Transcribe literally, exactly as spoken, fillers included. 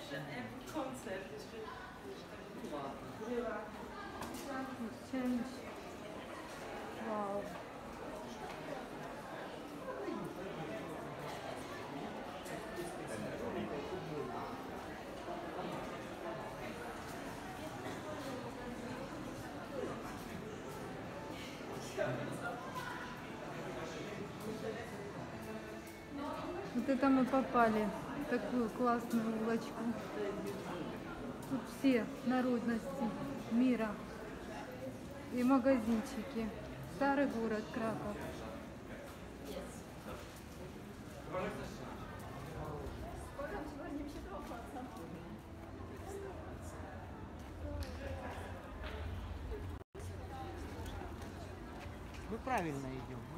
Вау. Вот это мы попали в такую классную улочку. Тут все народности мира и магазинчики. Старый город Краков. Мы правильно идем.